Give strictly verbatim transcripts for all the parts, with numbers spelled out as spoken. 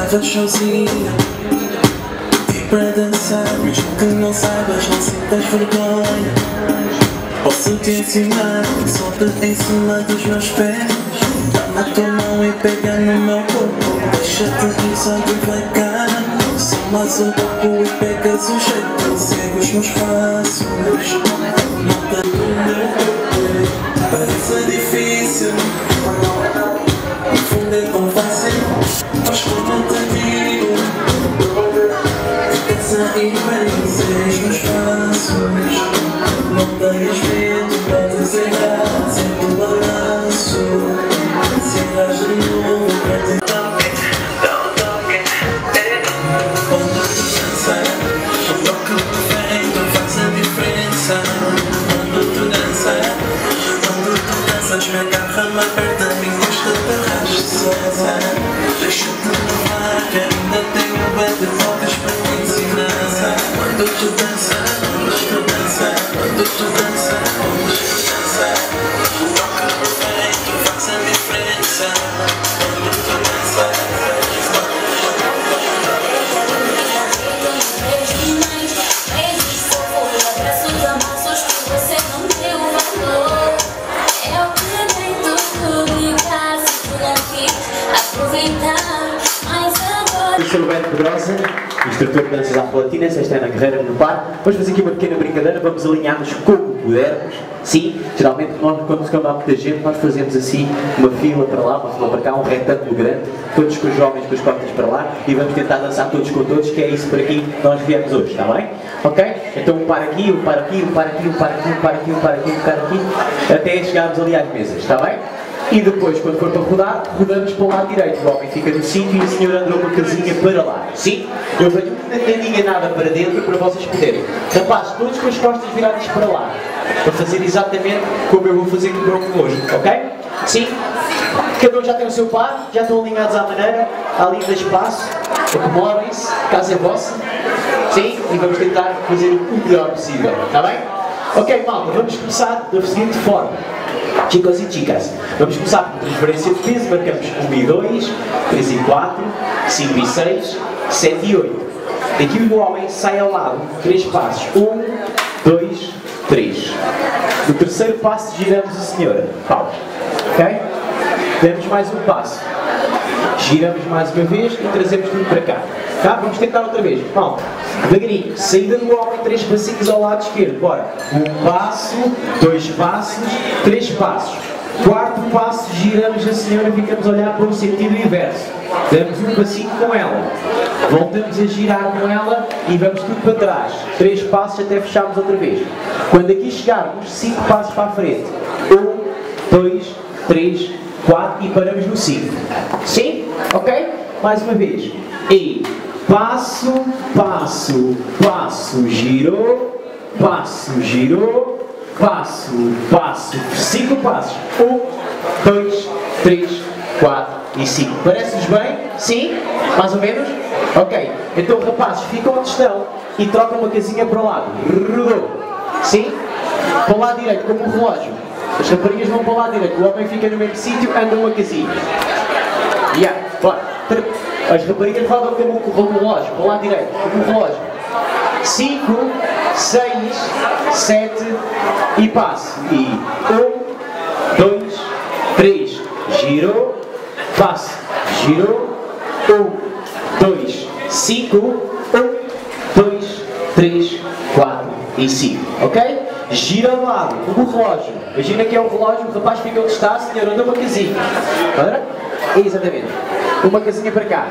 leva sozinha e para dançar, mesmo que não saibas, não sintas vergonha. Posso te ensinar, solta em cima dos meus pés. Dá-me a tua mão e pega no meu corpo. Deixa-te ir só devagar. Só mais um pouco e pegas o jeito. Segue os meus passos. Nota do meu corpo. Parece difícil, no fundo é tão fácil. Mas como te digo, fica sair bem. Segue os meus passos. Não tenhas medo, podes errar, sente o balanço. Se erras de novo, vai ter toque, toque, quando tu danças, o toque perfeito faz a diferença. Quando tu danças, quando tu danças, me agarra-me, aperta-me, encosta-te, arrasta-se. Deixa-te levar, que ainda tenho bem de poucas para te ensinar. Quando tu danças, quando tu danças, quando tu danças, quando tu danças, o toque perfeito faz a diferença. Quando tu danças, vezes só foi abraços, amassos que você não deu valor. Eu tentei duplicar, segura aqui, aproveitar, mas agora. Eu sou o Beto Pedrosa, instrutor de danças afro-latinas. Esta é a Guerreira no Par. Vamos fazer aqui uma pequena brincadeira, vamos alinhar-nos como pudermos. Sim, geralmente nós, quando nos há muita gente, nós fazemos assim uma fila para lá, uma fila para cá, um retângulo grande, todos com os jovens com as costas para lá, e vamos tentar dançar todos com todos, que é isso para aqui que nós viemos hoje, está bem? Ok? Então um para aqui, um para aqui, um para aqui, um para aqui, um para aqui, um para aqui, um para aqui, até chegarmos ali às mesas, está bem? E depois, quando for para rodar, rodamos para o lado direito. O homem fica no sítio e a senhora anda uma casinha para lá. Sim? Eu venho não diga nada para dentro para vocês poderem. Rapazes, todos com as costas viradas para lá. Para fazer exatamente como eu vou fazer com o bronco hoje. Ok? Sim? Cada um já tem o seu par, já estão alinhados à maneira, há ali de espaço. Acomodem-se, casa é vossa. Sim? E vamos tentar fazer o melhor possível. Está bem? Ok, malta, vamos começar da seguinte forma. Chicos e chicas, vamos começar por transferência de peso, marcamos um e dois, três e quatro, cinco e seis, sete e oito. Daqui o homem sai ao lado, três passos, um, dois, três. No terceiro passo giramos a senhora, pausa, ok? Damos mais um passo, giramos mais uma vez e trazemos tudo para cá. Tá? Vamos tentar outra vez, malta. Devagarinho, saída do homem, três passinhos ao lado esquerdo, bora. Um passo, dois passos, três passos. Quarto passo, giramos a senhora, ficamos a olhar para o sentido inverso. Damos um passinho com ela. Voltamos a girar com ela e vamos tudo para trás. Três passos até fecharmos outra vez. Quando aqui chegarmos, cinco passos para a frente. Um, dois, três, quatro e paramos no cinco. Sim? Ok? Mais uma vez. E passo, passo, passo, girou, passo, girou, passo, passo, cinco passos. Um, dois, três, quatro e cinco. Parece-vos bem? Sim? Mais ou menos? Ok. Então, rapazes, ficam onde estão e trocam uma casinha para o lado. Rodou. Sim? Para o lado direito, como um relógio. As raparigas vão para o lado direito, o homem fica no mesmo sítio, anda uma casinha. Yeah, bora. As raparigas rodam como um relógio, para o lado direito, como um relógio. cinco, seis, sete e passo. E um, dois, três, girou, passo, girou, um, dois, cinco, um, dois, três, quatro e cinco. Ok? Gira ao lado, como um relógio. Imagina que é um relógio, o rapaz fica onde está, a senhora anda uma casinha. Para? Exatamente. Uma casinha para cá.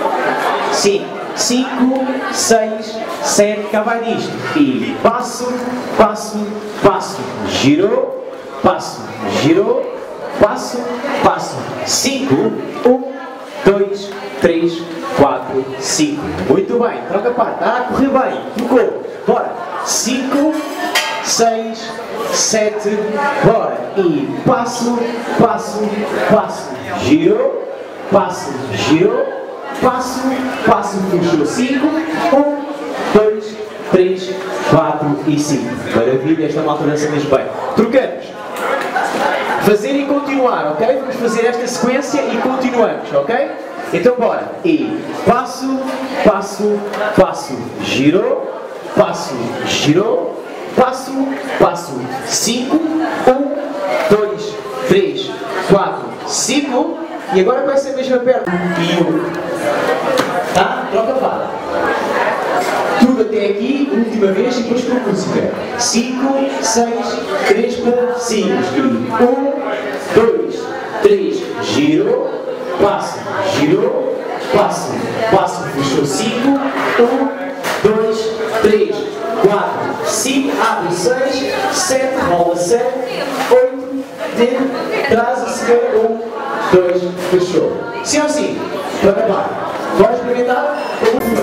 Sim. cinco, seis, sete, cá vai disto. E passo, passo, passo. Girou, passo, girou, passo, passo. cinco, um, dois, três, quatro, cinco. Muito bem, troca a parte. Está a correr bem. Trocou. Bora. cinco, seis, sete, bora. E passo, passo, passo. Girou. Passo, girou, passo, passo, puxou. cinco, um, dois, três, quatro e cinco. Maravilha, esta malta dança mesmo bem. Trocamos. Fazer e continuar. continuar, ok? Vamos fazer esta sequência e continuamos, ok? Então bora. E passo, passo, passo, girou, passo, girou, passo, passo, cinco, um, dois, três, quatro, cinco, e agora com essa mesma perna. E um. Tá? Troca a vara. Tudo até aqui, última vez, e depois com a música. cinco, seis, três para cinco. um, dois, três, girou, passo, girou, passo, passo, fechou cinco, um, dois, três, quatro, cinco, abre seis, sete, rola sete, oito, dentro, traz a seguir, um, dois, fechou. Sim ou sim? Para acabar. Bora experimentar? cinco,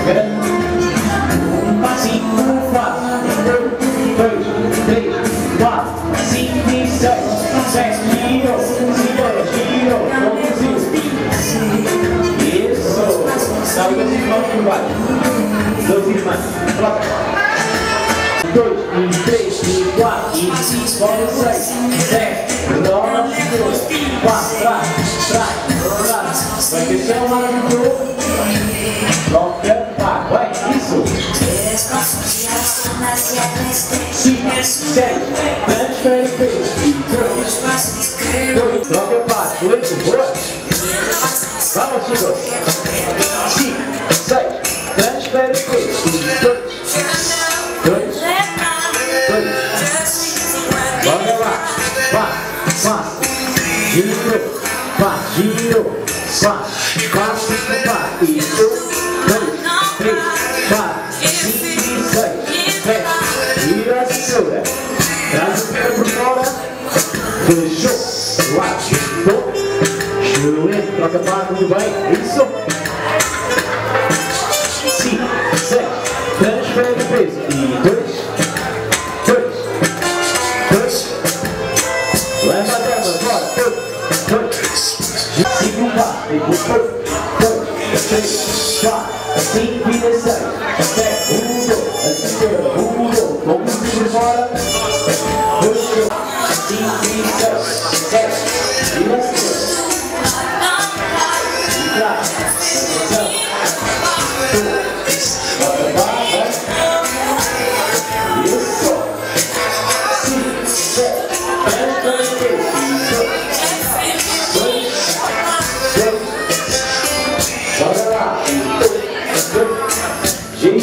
quatro, um, dois, três, quatro, cinco, seis, sete, girou, girou, girou, conduziu. Isso! Dá duas irmãos por baixo. Duas irmãs. dois, três, quatro, cinco, seis, sete, nove, quatro, trás, trás, trás. Vai deixar o maravilhoso. Troca, pá, vai, isso. cinco, seis, transfere peso. dois, troca, pá, oito, boa. Vamos, chicos. cinco, seis, transfere peso. dois, dois, dois. Bora lá. Pá, pá. Girou, pá, girou. Pá, passo, pá. E um, dois, três, quatro, cinco, seis, sete. Vira a cintura. Traz o pé por fora. Fechou. Lá, bom. Excelente. Troca para muito bem. Isso. cinco, seis. Transfere o peso. E dois, dois, dois. Leva a perna. Bora. dois, dois. cinco, quatro. dois, três, quatro, cinco, seis, sete, um, dois, a cintura, um, dois, vamos por fora, dois, cinco, seis, sete, e a cintura, e trás, atenção, bota a barra, isso, cinco, sete, dez, dois, três, dois, dois, bora lá, gira,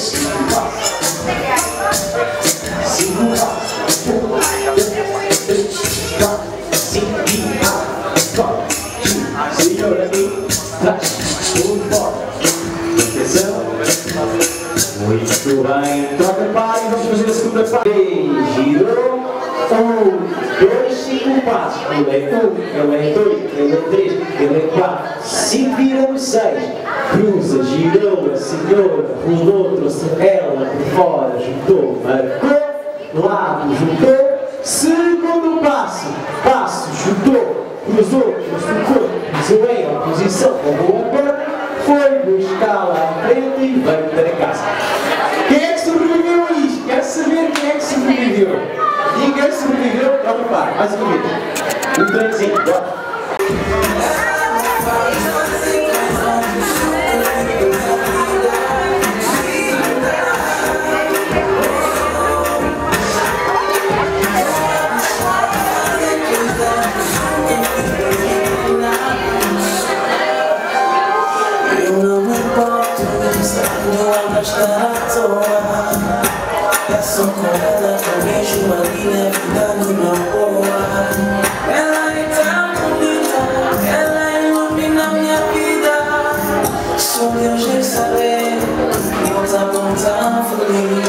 cinco, quatro, um, dois, três, quatro, cinco, quatro, senhor aqui, trás, por fora, atenção, muito bem, troca para e vamos fazer a segunda parte, girou, um, dois, cinco passos, ele é um, ele é dois, ele é três, ele é quatro, cinco, vira seis, cruza, girou, a senhora, rolou, trouxe ela por fora, juntou, marcou, lado, juntou, segundo passo, passo, juntou, cruzou, trocou, cruzou ela, posição, roubou a perna, foi buscá-la à frente e veio para casa. Quem é que sobreviveu a isto? Quero saber quem é que sobreviveu. Ninguém sobreviveu, troca para, mais uma vez. Um trenzinho, bora. Eu não me importo de estar no estar à toa. É só com ela que eu vejo a minha vida numa boa. Ela é tão bonita, ela ilumina minha vida. Só Deus deve saber, volta a voltar feliz.